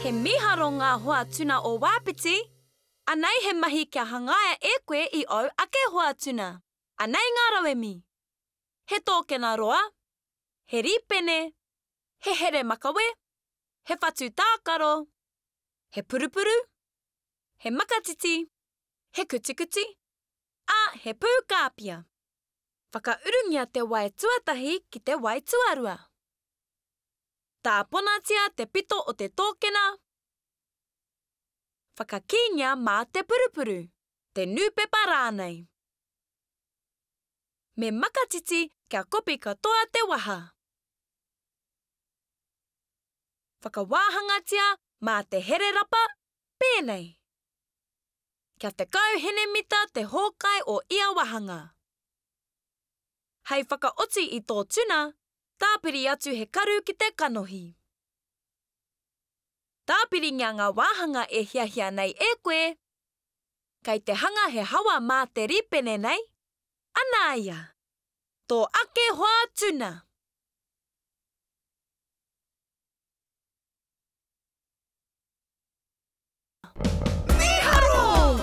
He miharo ngā hoa tuna o Wāpiti. Anei he mahi kia hangaia e koe I au ake hoa tuna. Anei ngā rawemi. He tōkena roa. He ripene. He here makawe. He whatu tākaro. He purupuru. He makatiti. He kutikuti. He pūkāpia. Whakaurungia te wai tuatahi ki te wai tuarua. Tā ponatia te pito o te tōkena. Whakakinia mā te purupuru, te nūpepa rānei. Me makatiti kia kopi katoa te waha. Whakawāhangatia mā te here rapa, pēnei. Kia te kauhenemita te hōkai o ia wahanga. Hei whakaoti I tō tuna, tāpiri atu he karu ki te kanohi. Tāpiri ngia ngā wāhanga e hiahia nei e koe. Kei te hanga he hawa mā te ripene nei. Ana ia. Tō ake hoa tuna. Miharo!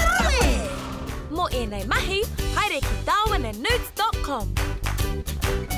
Mo e nei mahi, haere ki darwinandnewts.com.